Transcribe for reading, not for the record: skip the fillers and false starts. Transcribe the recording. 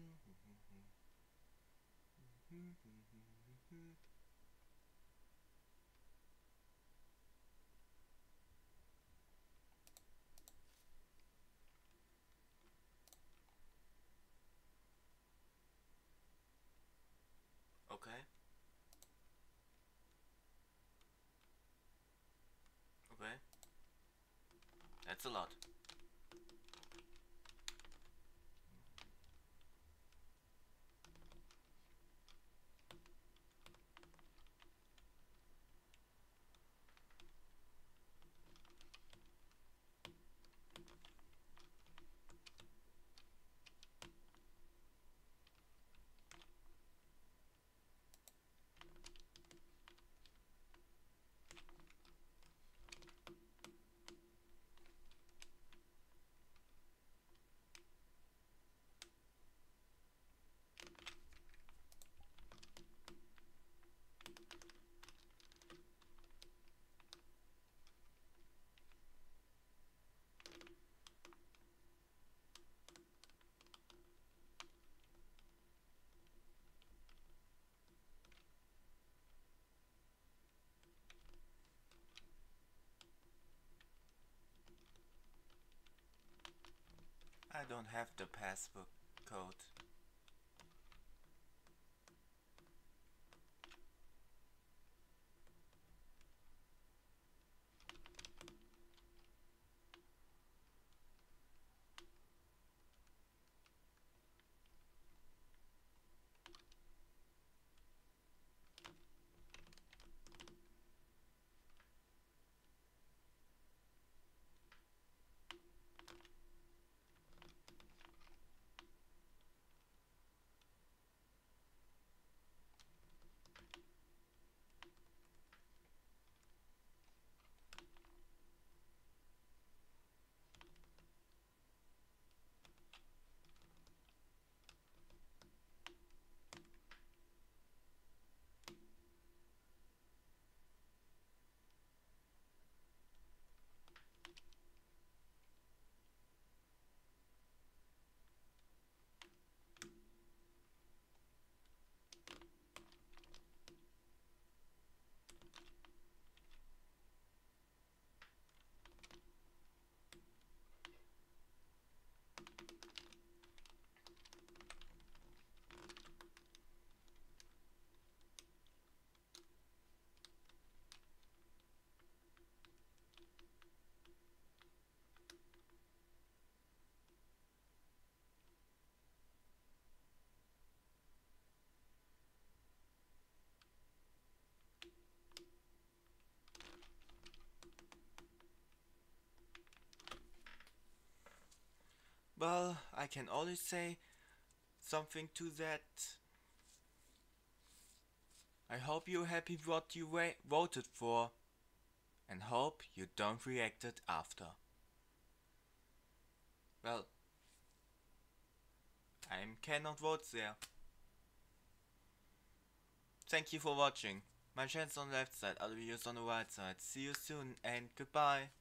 Okay. Okay. That's a lot. I don't have the passbook code. Well, I can only say something to that. I hope you're happy what you voted for, and hope you don't react it after. Well, I cannot vote there. Thank you for watching. My channel's on the left side, other videos on the right side. See you soon and goodbye.